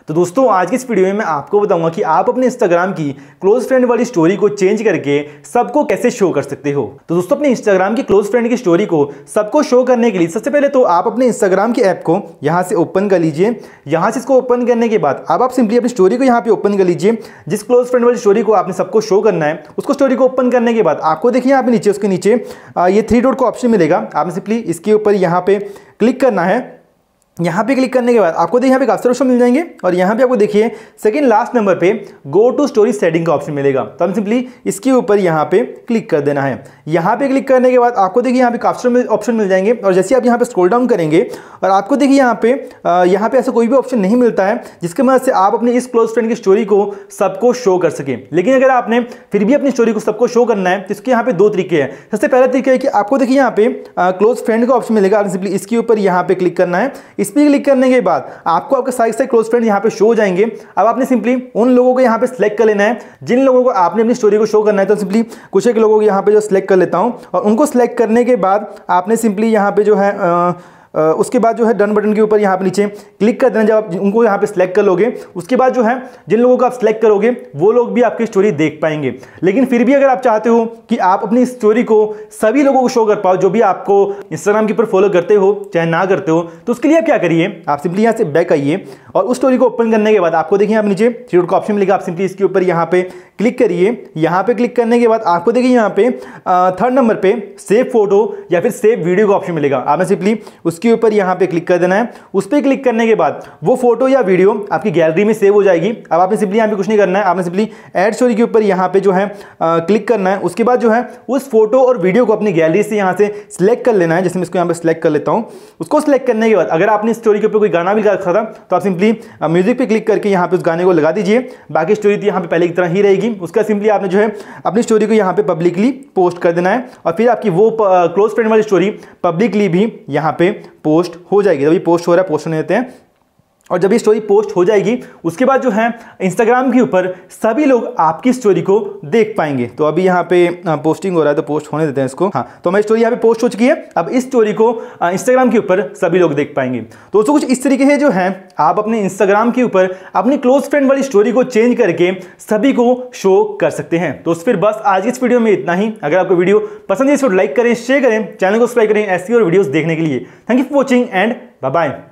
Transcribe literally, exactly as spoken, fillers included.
तो दोस्तों आज की इस वीडियो में मैं आपको बताऊंगा कि आप अपने इंस्टाग्राम की क्लोज फ्रेंड वाली स्टोरी को चेंज करके सबको कैसे शो कर सकते हो। तो दोस्तों अपने इंस्टाग्राम की क्लोज फ्रेंड की स्टोरी को सबको शो करने के लिए सबसे पहले तो आप अपने इंस्टाग्राम की ऐप को यहां से ओपन कर लीजिए। यहां से इसको ओपन करने के बाद अब आप सिंपली अपनी स्टोरी को यहां पे ओपन कर लीजिए। जिस क्लोज फ्रेंड वाली स्टोरी को आपने सबको शो करना है उसको स्टोरी को ओपन करने के बाद आपको देखिए यहाँ पे नीचे उसके नीचे ये थ्री डॉट का ऑप्शन मिलेगा। आपने सिंपली इसके ऊपर यहाँ पे क्लिक करना है। यहाँ पे क्लिक करने के बाद आपको देखिए यहाँ पे काफी सारे ऑप्शन मिल जाएंगे और यहाँ पे आपको देखिए सेकंड लास्ट नंबर पे गो टू स्टोरी सेटिंग का ऑप्शन मिलेगा। तो हम सिंपली इसके ऊपर यहाँ पे क्लिक कर देना है। यहाँ पे क्लिक करने के बाद आपको देखिए यहाँ पे काफी सारे ऑप्शन मिल जाएंगे और जैसे आप यहाँ पे स्क्रॉल डाउन करेंगे और आपको देखिए यहाँ पे यहाँ पे ऐसा कोई भी ऑप्शन नहीं मिलता है जिसके मदद से आप अपनी इस क्लोज फ्रेंड की स्टोरी को सबको शो कर सकें। लेकिन अगर आपने फिर भी अपनी स्टोरी को सबको शो करना है तो इसके यहाँ पे दो तरीके हैं। सबसे पहला तरीका है कि आपको देखिए यहाँ पे क्लोज फ्रेंड का ऑप्शन मिलेगा। सिंपली इसके ऊपर यहाँ पे क्लिक करना है। इस पर क्लिक करने के बाद आपको आपके सारे सारे क्लोज फ्रेंड यहां पे शो हो जाएंगे। अब आपने सिंपली उन लोगों को यहां पे सिलेक्ट कर लेना है जिन लोगों को आपने अपनी स्टोरी को शो करना है। तो सिंपली कुछ एक लोगों को यहां पे जो सिलेक्ट कर लेता हूं और उनको सिलेक्ट करने के बाद आपने सिंपली यहां पे जो है आ, उसके बाद जो है डन बटन के ऊपर यहाँ पे नीचे क्लिक कर देना। जब आप उनको यहाँ पे सिलेक्ट कर लोगे उसके बाद जो है जिन लोगों को आप सिलेक्ट करोगे वो लोग भी आपकी स्टोरी देख पाएंगे। लेकिन फिर भी अगर आप चाहते हो कि आप अपनी स्टोरी को सभी लोगों को शो कर पाओ जो भी आपको इंस्टाग्राम के ऊपर फॉलो करते हो चाहे ना करते हो, तो उसके लिए आप क्या करिए, आप सिंपली यहाँ से बैक आइए और उस स्टोरी को ओपन करने के बाद आपको देखिए यहाँ नीचे थ्री डॉट का ऑप्शन मिलेगा। आप सिंपली इसके ऊपर यहाँ पे क्लिक करिए। यहाँ पे क्लिक करने के बाद आपको देखिए यहाँ पे थर्ड नंबर पे सेव फोटो या फिर सेव वीडियो का ऑप्शन मिलेगा। आपने सिंपली उसके ऊपर यहाँ पे क्लिक कर देना है। उस पर क्लिक करने के बाद वो फोटो या वीडियो आपकी गैलरी में सेव हो जाएगी। अब आपने सिंपली यहाँ पे कुछ नहीं करना है, आपने सिंपली ऐड स्टोरी के ऊपर यहाँ पे जो है आ, क्लिक करना है। उसके बाद जो है उस फोटो और वीडियो को अपनी गैलरी से यहाँ से सिलेक्ट कर लेना है। जैसे मैं इसको यहाँ पे सिलेक्ट कर लेता हूँ। उसको सिलेक्ट करने के बाद अगर आपने स्टोरी के ऊपर कोई गाना भी रखा था तो आप सिंपली म्यूजिक पे क्लिक करके यहाँ पे उस गाने को लगा दीजिए। बाकी स्टोरी तो यहाँ पे पहले की तरह ही रहेगी। उसका सिंपली आपने जो है अपनी स्टोरी को यहाँ पे पब्लिकली पोस्ट कर देना है और फिर आपकी वो क्लोज फ्रेंड वाली स्टोरी पब्लिकली भी यहाँ पे पोस्ट हो जाएगी। अभी पोस्ट हो रहा है, पोस्ट होने देते हैं। और जब ये स्टोरी पोस्ट हो जाएगी उसके बाद जो है इंस्टाग्राम के ऊपर सभी लोग आपकी स्टोरी को देख पाएंगे। तो अभी यहाँ पे पोस्टिंग हो रहा है तो पोस्ट होने देते हैं इसको। हाँ, तो हमारी स्टोरी यहाँ पे पोस्ट हो चुकी है। अब इस स्टोरी को इंस्टाग्राम के ऊपर सभी लोग देख पाएंगे। तो दोस्तों कुछ इस तरीके से जो है आप अपने इंस्टाग्राम के ऊपर अपनी क्लोज फ्रेंड वाली स्टोरी को चेंज करके सभी को शो कर सकते हैं। तो फिर बस आज इस वीडियो में इतना ही। अगर आपको वीडियो पसंद है इसको लाइक करें, शेयर करें, चैनल को सब्सक्राइब करें ऐसी और वीडियोस देखने के लिए। Thank you for watching and bye bye.